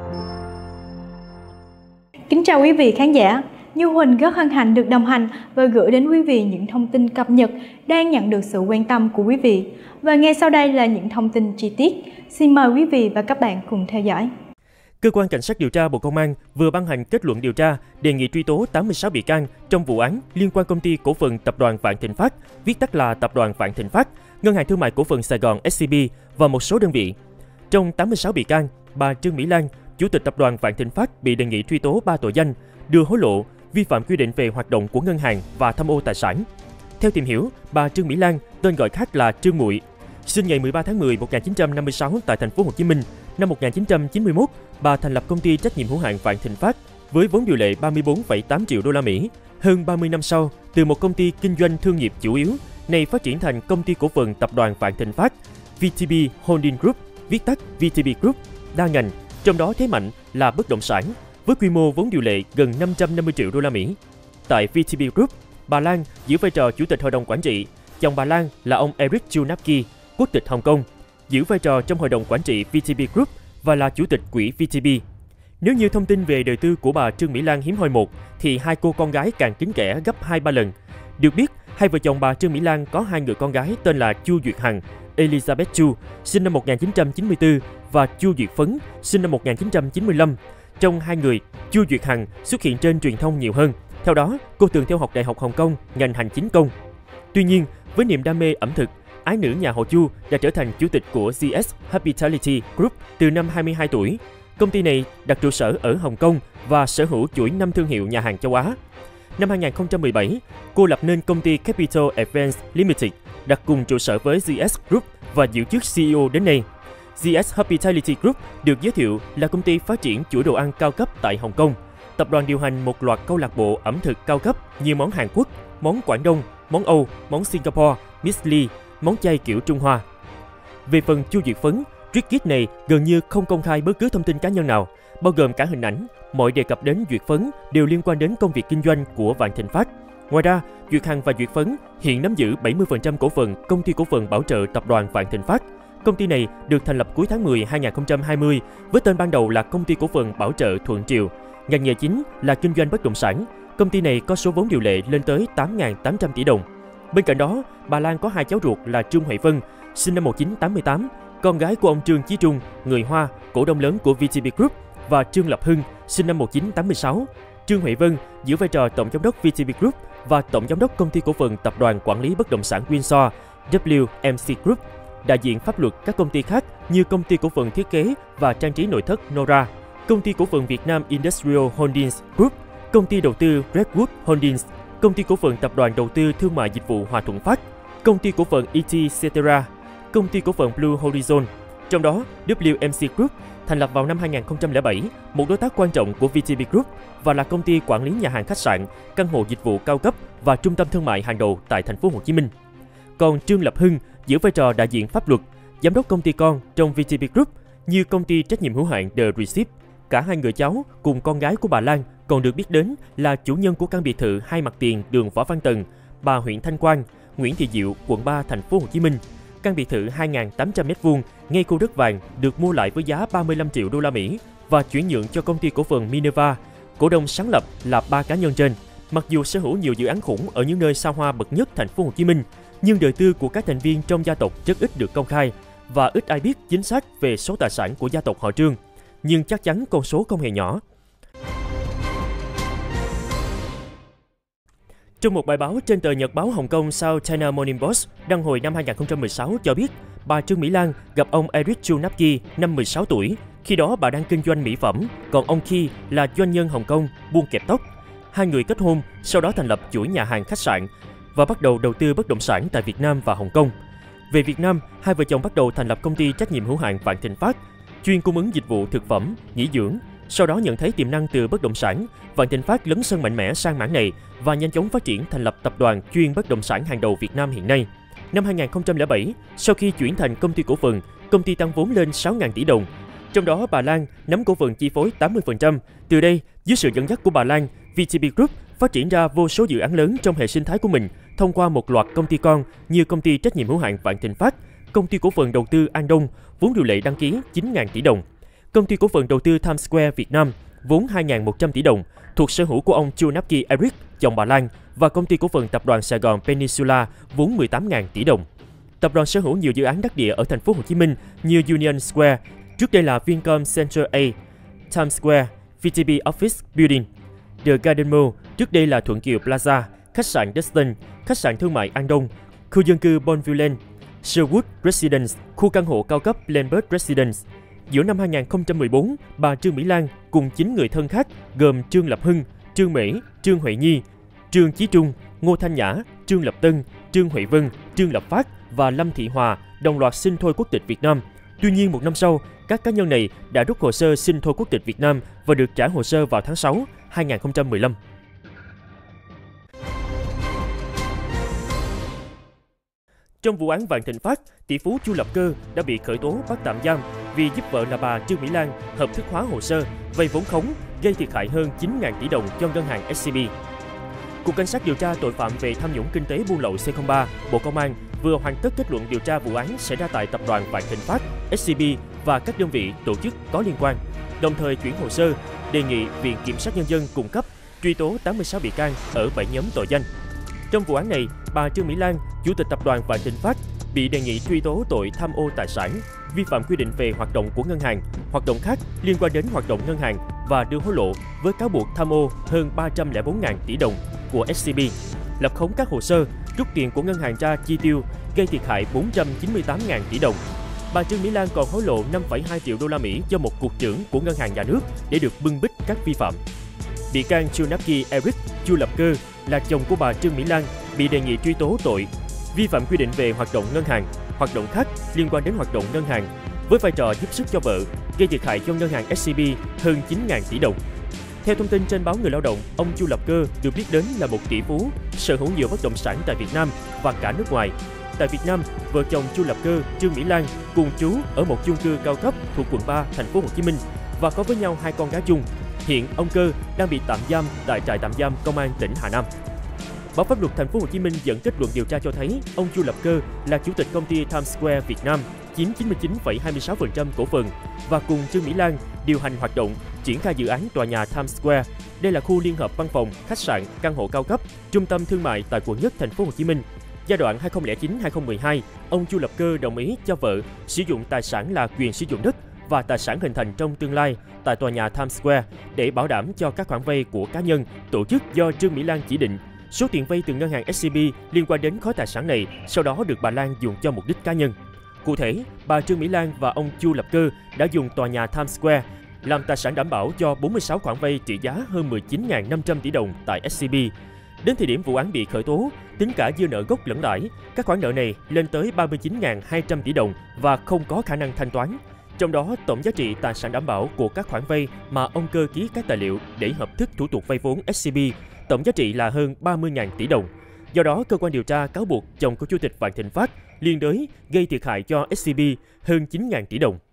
Kính chào quý vị khán giả. Như Huỳnh rất hân hạnh được đồng hành và gửi đến quý vị những thông tin cập nhật đang nhận được sự quan tâm của quý vị. Và ngay sau đây là những thông tin chi tiết. Xin mời quý vị và các bạn cùng theo dõi. Cơ quan Cảnh sát điều tra Bộ Công an vừa ban hành kết luận điều tra đề nghị truy tố 86 bị can trong vụ án liên quan công ty cổ phần Tập đoàn Vạn Thịnh Phát, viết tắt là Tập đoàn Vạn Thịnh Phát, Ngân hàng Thương mại Cổ phần Sài Gòn SCB và một số đơn vị. Trong 86 bị can, bà Trương Mỹ Lan, Chủ tịch Tập đoàn Vạn Thịnh Phát bị đề nghị truy tố 3 tội danh: đưa hối lộ, vi phạm quy định về hoạt động của ngân hàng và tham ô tài sản. Theo tìm hiểu, bà Trương Mỹ Lan, tên gọi khác là Trương Muội, sinh ngày 13 tháng 10 1956 tại thành phố Hồ Chí Minh. Năm 1991, bà thành lập công ty trách nhiệm hữu hạn Vạn Thịnh Phát với vốn điều lệ 34,8 triệu đô la Mỹ. Hơn 30 năm sau, từ một công ty kinh doanh thương nghiệp chủ yếu, này phát triển thành công ty cổ phần Tập đoàn Vạn Thịnh Phát, VTB Holding Group, viết tắt VTB Group, đa ngành, trong đó thế mạnh là bất động sản, với quy mô vốn điều lệ gần 550 triệu đô la Mỹ. Tại VTB Group, bà Lan giữ vai trò chủ tịch hội đồng quản trị, chồng bà Lan là ông Eric Chu Nap Ki, quốc tịch Hồng Kông, giữ vai trò trong hội đồng quản trị VTB Group và là chủ tịch quỹ VTB. Nếu như thông tin về đời tư của bà Trương Mỹ Lan hiếm hoi một, thì hai cô con gái càng kín kẽ gấp 2-3 lần. Được biết, hai vợ chồng bà Trương Mỹ Lan có hai người con gái tên là Chu Duyệt Hằng, Elizabeth Chu, sinh năm 1994 và Chu Duyệt Phấn, sinh năm 1995. Trong hai người, Chu Duyệt Hằng xuất hiện trên truyền thông nhiều hơn. Theo đó, cô từng theo học Đại học Hồng Kông, ngành hành chính công. Tuy nhiên, với niềm đam mê ẩm thực, ái nữ nhà họ Chu đã trở thành chủ tịch của GS Hospitality Group từ năm 22 tuổi. Công ty này đặt trụ sở ở Hồng Kông và sở hữu chuỗi 5 thương hiệu nhà hàng châu Á. Năm 2017, cô lập nên công ty Capital Events Limited, đặt cùng trụ sở với GS Group và giữ chức CEO đến nay. GS Hospitality Group được giới thiệu là công ty phát triển chuỗi đồ ăn cao cấp tại Hồng Kông. Tập đoàn điều hành một loạt câu lạc bộ ẩm thực cao cấp như món Hàn Quốc, món Quảng Đông, món Âu, món Singapore, Miss Lee, món chay kiểu Trung Hoa. Về phần Chu Duyệt Phấn, Trickit này gần như không công khai bất cứ thông tin cá nhân nào, bao gồm cả hình ảnh. Mọi đề cập đến Duyệt Phấn đều liên quan đến công việc kinh doanh của Vạn Thịnh Phát. Ngoài ra, Duyệt Hằng và Duyệt Phấn hiện nắm giữ 70% cổ phần công ty cổ phần bảo trợ Tập đoàn Vạn Thịnh Phát. Công ty này được thành lập cuối tháng 10 2020 với tên ban đầu là Công ty cổ phần bảo trợ Thuận Triều. Ngành nghề chính là kinh doanh bất động sản. Công ty này có số vốn điều lệ lên tới 8.800 tỷ đồng. Bên cạnh đó, bà Lan có hai cháu ruột là Trương Huệ Vân, sinh năm 1988, con gái của ông Trương Chí Trung, người Hoa, cổ đông lớn của VTB Group, và Trương Lập Hưng, sinh năm 1986. Trương Huệ Vân giữ vai trò tổng giám đốc VTB Group và tổng giám đốc công ty cổ phần Tập đoàn Quản lý bất động sản Windsor, WMC Group. Đại diện pháp luật các công ty khác như công ty cổ phần thiết kế và trang trí nội thất Nora, công ty cổ phần Việt Nam Industrial Holdings Group, công ty đầu tư Redwood Holdings, công ty cổ phần Tập đoàn đầu tư thương mại dịch vụ Hòa Thuận Phát, công ty cổ phần ET Cetera, công ty cổ phần Blue Horizon. Trong đó, WMC Group thành lập vào năm 2007, một đối tác quan trọng của VTB Group và là công ty quản lý nhà hàng khách sạn, căn hộ dịch vụ cao cấp và trung tâm thương mại hàng đầu tại thành phố Hồ Chí Minh. Còn Trương Lập Hưng giữ vai trò đại diện pháp luật, giám đốc công ty con trong VTB Group như công ty trách nhiệm hữu hạn The Receipt. Cả hai người cháu cùng con gái của bà Lan còn được biết đến là chủ nhân của căn biệt thự hai mặt tiền đường Võ Văn Tần, bà huyện Thanh Quan, Nguyễn Thị Diệu, quận 3, thành phố Hồ Chí Minh. Căn biệt thự 2.800 m2 ngay khu đất vàng được mua lại với giá 35 triệu đô la Mỹ và chuyển nhượng cho công ty cổ phần Minerva. Cổ đông sáng lập là 3 cá nhân trên. Mặc dù sở hữu nhiều dự án khủng ở những nơi xa hoa bậc nhất thành phố Hồ Chí Minh, nhưng đời tư của các thành viên trong gia tộc rất ít được công khai và ít ai biết chính xác về số tài sản của gia tộc họ Trương. Nhưng chắc chắn con số không hề nhỏ. Trong một bài báo trên tờ nhật báo Hồng Kông South China Morning Post đăng hồi năm 2016 cho biết, bà Trương Mỹ Lan gặp ông Eric Chu Nap Ki năm 16 tuổi. Khi đó bà đang kinh doanh mỹ phẩm, còn ông Ki là doanh nhân Hồng Kông buôn kẹp tóc. Hai người kết hôn, sau đó thành lập chuỗi nhà hàng khách sạn và bắt đầu đầu tư bất động sản tại Việt Nam và Hồng Kông. Về Việt Nam, hai vợ chồng bắt đầu thành lập công ty trách nhiệm hữu hạn Vạn Thịnh Phát, chuyên cung ứng dịch vụ thực phẩm, nghỉ dưỡng. Sau đó nhận thấy tiềm năng từ bất động sản, Vạn Thịnh Phát lấn sân mạnh mẽ sang mảng này và nhanh chóng phát triển thành lập tập đoàn chuyên bất động sản hàng đầu Việt Nam hiện nay. Năm 2007, sau khi chuyển thành công ty cổ phần, công ty tăng vốn lên 6.000 tỷ đồng. Trong đó bà Lan nắm cổ phần chi phối 80%. Từ đây, dưới sự dẫn dắt của bà Lan, VTB Group phát triển ra vô số dự án lớn trong hệ sinh thái của mình thông qua một loạt công ty con như công ty trách nhiệm hữu hạn Vạn Thịnh Phát, công ty cổ phần đầu tư An Đông, vốn điều lệ đăng ký 9.000 tỷ đồng. Công ty cổ phần đầu tư Times Square Việt Nam, vốn 2.100 tỷ đồng, thuộc sở hữu của ông Chu Nắp Ki Eric, chồng bà Lan, và Công ty cổ phần Tập đoàn Sài Gòn Peninsula, vốn 18.000 tỷ đồng. Tập đoàn sở hữu nhiều dự án đắc địa ở thành phố Hồ Chí Minh như Union Square, trước đây là Vincom Center A, Times Square, VTB Office Building, The Garden Mall, trước đây là Thuận Kiều Plaza, khách sạn Destin, khách sạn thương mại An Đông, khu dân cư Bonville, Sherwood Residence, khu căn hộ cao cấp Lambert Residence. Giữa năm 2014, bà Trương Mỹ Lan cùng 9 người thân khác gồm Trương Lập Hưng, Trương Mỹ, Trương Huệ Nhi, Trương Chí Trung, Ngô Thanh Nhã, Trương Lập Tân, Trương Huệ Vân, Trương Lập Phát và Lâm Thị Hòa đồng loạt xin thôi quốc tịch Việt Nam. Tuy nhiên, một năm sau, các cá nhân này đã rút hồ sơ xin thôi quốc tịch Việt Nam và được trả hồ sơ vào tháng 6, 2015. Trong vụ án Vạn Thịnh Phát, tỷ phú Chu Lập Cơ đã bị khởi tố bắt tạm giam vì giúp vợ là bà Trương Mỹ Lan hợp thức hóa hồ sơ vay vốn khống gây thiệt hại hơn 9.000 tỷ đồng cho ngân hàng SCB. Cục Cảnh sát điều tra tội phạm về tham nhũng kinh tế buôn lậu C03, Bộ Công an vừa hoàn tất kết luận điều tra vụ án xảy ra tại tập đoàn Vạn Thịnh Phát, SCB và các đơn vị tổ chức có liên quan, đồng thời chuyển hồ sơ đề nghị Viện Kiểm sát Nhân dân cung cấp truy tố 86 bị can ở 7 nhóm tội danh. Trong vụ án này, bà Trương Mỹ Lan, Chủ tịch tập đoàn Vạn Thịnh Phát, bị đề nghị truy tố tội tham ô tài sản, vi phạm quy định về hoạt động của ngân hàng, hoạt động khác liên quan đến hoạt động ngân hàng và đưa hối lộ với cáo buộc tham ô hơn 304.000 tỷ đồng của SCB, lập khống các hồ sơ, rút tiền của ngân hàng ra chi tiêu, gây thiệt hại 498.000 tỷ đồng. Bà Trương Mỹ Lan còn hối lộ 5,2 triệu đô la Mỹ cho một cục trưởng của ngân hàng nhà nước để được bưng bít các vi phạm. Bị can Chu Nắp Ki Eric, Chu Lập Cơ là chồng của bà Trương Mỹ Lan, bị đề nghị truy tố tội vi phạm quy định về hoạt động ngân hàng, hoạt động khác liên quan đến hoạt động ngân hàng, với vai trò giúp sức cho vợ, gây thiệt hại cho ngân hàng SCB hơn 9.000 tỷ đồng. Theo thông tin trên báo Người Lao động, ông Chu Lập Cơ được biết đến là một tỷ phú, sở hữu nhiều bất động sản tại Việt Nam và cả nước ngoài. Tại Việt Nam, vợ chồng Chu Lập Cơ, Trương Mỹ Lan cùng trú ở một chung cư cao cấp thuộc quận 3, thành phố Hồ Chí Minh và có với nhau 2 con gái chung. Hiện ông Cơ đang bị tạm giam tại trại tạm giam Công an tỉnh Hà Nam. Báo Pháp luật thành phố Hồ Chí Minh dẫn kết luận điều tra cho thấy ông Chu Lập Cơ là chủ tịch công ty Times Square Việt Nam, chiếm 99,26% cổ phần và cùng Trương Mỹ Lan điều hành hoạt động, triển khai dự án tòa nhà Times Square. Đây là khu liên hợp văn phòng, khách sạn, căn hộ cao cấp, trung tâm thương mại tại quận Nhất, thành phố Hồ Chí Minh. Giai đoạn 2009-2012, ông Chu Lập Cơ đồng ý cho vợ sử dụng tài sản là quyền sử dụng đất và tài sản hình thành trong tương lai tại tòa nhà Times Square để bảo đảm cho các khoản vay của cá nhân, tổ chức do Trương Mỹ Lan chỉ định. Số tiền vay từ ngân hàng SCB liên quan đến khối tài sản này sau đó được bà Lan dùng cho mục đích cá nhân. Cụ thể, bà Trương Mỹ Lan và ông Chu Lập Cơ đã dùng tòa nhà Times Square làm tài sản đảm bảo cho 46 khoản vay trị giá hơn 19.500 tỷ đồng tại SCB. Đến thời điểm vụ án bị khởi tố, tính cả dư nợ gốc lẫn lãi, các khoản nợ này lên tới 39.200 tỷ đồng và không có khả năng thanh toán. Trong đó, tổng giá trị tài sản đảm bảo của các khoản vay mà ông Cơ ký các tài liệu để hợp thức thủ tục vay vốn SCB, tổng giá trị là hơn 30.000 tỷ đồng. Do đó, cơ quan điều tra cáo buộc chồng của Chủ tịch Vạn Thịnh Phát liên đới gây thiệt hại cho SCB hơn 9.000 tỷ đồng.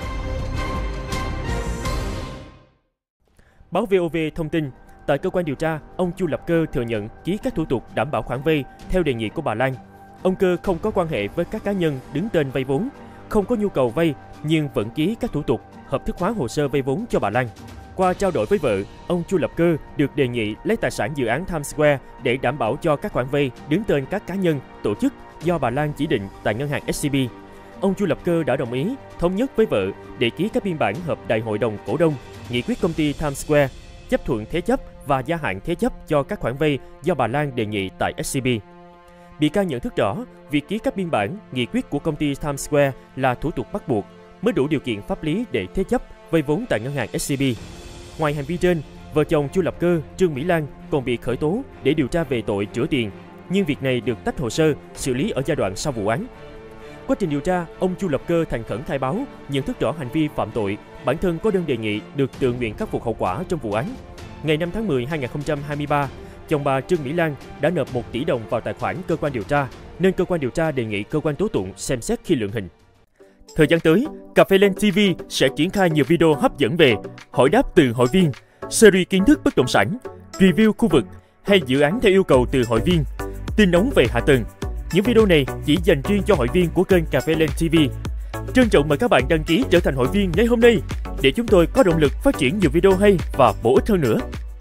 Báo VOV thông tin, tại cơ quan điều tra, ông Chu Lập Cơ thừa nhận ký các thủ tục đảm bảo khoản vay theo đề nghị của bà Lan. Ông Cơ không có quan hệ với các cá nhân đứng tên vay vốn, không có nhu cầu vay nhưng vẫn ký các thủ tục hợp thức hóa hồ sơ vay vốn cho bà Lan. Qua trao đổi với vợ, ông Chu Lập Cơ được đề nghị lấy tài sản dự án Times Square để đảm bảo cho các khoản vay đứng tên các cá nhân, tổ chức do bà Lan chỉ định tại ngân hàng SCB. Ông Chu Lập Cơ đã đồng ý thống nhất với vợ để ký các biên bản hợp đại hội đồng cổ đông, nghị quyết công ty Times Square, chấp thuận thế chấp và gia hạn thế chấp cho các khoản vay do bà Lan đề nghị tại SCB. Bị can nhận thức rõ, việc ký các biên bản, nghị quyết của công ty Times Square là thủ tục bắt buộc, mới đủ điều kiện pháp lý để thế chấp vay vốn tại ngân hàng SCB. Ngoài hành vi trên, vợ chồng Chu Lập Cơ, Trương Mỹ Lan còn bị khởi tố để điều tra về tội rửa tiền, nhưng việc này được tách hồ sơ, xử lý ở giai đoạn sau vụ án. Quá trình điều tra, ông Chu Lập Cơ thành khẩn khai báo, nhận thức rõ hành vi phạm tội, bản thân có đơn đề nghị được tự nguyện khắc phục hậu quả trong vụ án. Ngày 5 tháng 10 2023, chồng bà Trương Mỹ Lan đã nộp 1 tỷ đồng vào tài khoản cơ quan điều tra, nên cơ quan điều tra đề nghị cơ quan tố tụng xem xét khi lượng hình. Thời gian tới, Cà phê Lên TV sẽ triển khai nhiều video hấp dẫn về hỏi đáp từ hội viên, series kiến thức bất động sản, review khu vực hay dự án theo yêu cầu từ hội viên, tin nóng về hạ tầng. Những video này chỉ dành riêng cho hội viên của kênh Cà phê Lên TV. Trân trọng mời các bạn đăng ký trở thành hội viên ngay hôm nay để chúng tôi có động lực phát triển nhiều video hay và bổ ích hơn nữa.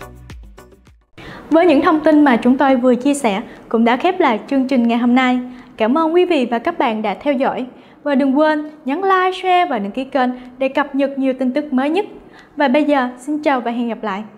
Với những thông tin mà chúng tôi vừa chia sẻ cũng đã khép lại chương trình ngày hôm nay. Cảm ơn quý vị và các bạn đã theo dõi. Và đừng quên nhấn like, share và đăng ký kênh để cập nhật nhiều tin tức mới nhất. Và bây giờ, xin chào và hẹn gặp lại.